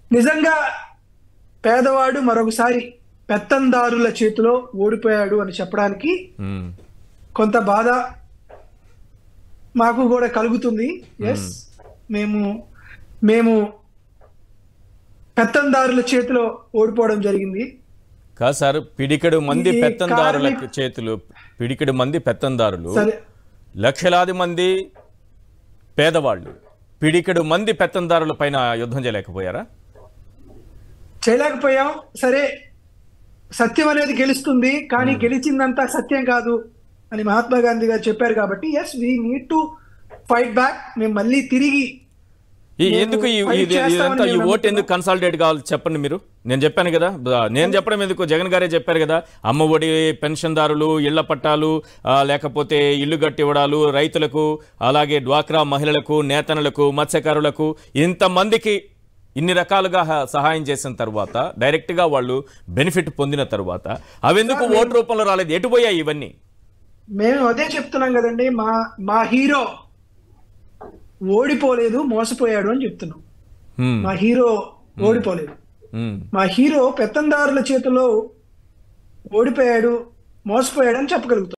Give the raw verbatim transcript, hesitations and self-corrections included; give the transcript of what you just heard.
నిజంగా పేదవాడు మరొకసారి పెత్తందారుల చేతిలో ఓడిపోయాడు అని చెప్పడానికి కొంత బాధ మాకు కూడా కలుగుతుంది. ఎస్, మేము మేము పెత్తందారుల చేతిలో ఓడిపోవడం జరిగింది. కాదు సార్, పిడికెడు మంది పెత్తందారుల చేతులు, పిడికెడు మంది పెత్తందారులు, లక్షలాది మంది పేదవాళ్ళు, పిడికెడు మంది పెత్తందారుల పైన యుద్ధం చేయలేకపోయారా? చేయలేకపోయాం. సరే, సత్యం అనేది గెలుస్తుంది, కానీ గెలిచిందంతా సత్యం కాదు అని మహాత్మా గాంధీ గారు చెప్పారు. కాబట్టి yes, we need to fight back. మేము మళ్ళీ తిరిగి ఎందుకు ఇదంతా ఈ ఓట్ ఎందుకు కన్సాలిడేట్ కావాలి చెప్పండి మీరు. నేను చెప్పాను కదా, నేను చెప్పడం ఎందుకు, జగన్ గారే చెప్పారు కదా, అమ్మ ఒడి, పెన్షన్దారులు, ఇళ్ల పట్టాలు, లేకపోతే ఇల్లు కట్టి ఇవ్వడాలు రైతులకు, అలాగే డ్వాక్రా మహిళలకు, నేతనులకు, మత్స్యకారులకు, ఇంతమందికి ఇన్ని రకాలుగా సహాయం చేసిన తర్వాత, డైరెక్ట్గా వాళ్ళు బెనిఫిట్ పొందిన తర్వాత అవెందుకు ఓటు రూపంలో రాలేదు? ఎటుపోయాయి ఇవన్నీ? మేము అదే చెప్తున్నాం కదండి, మా మా హీరో ఓడిపోలేదు, మోసపోయాడు అని చెప్తున్నాం. మా హీరో ఓడిపోలేదు, మా హీరో పెత్తందారుల చేతిలో ఓడిపోయాడు, మోసపోయాడు అని చెప్పగలుగుతాం.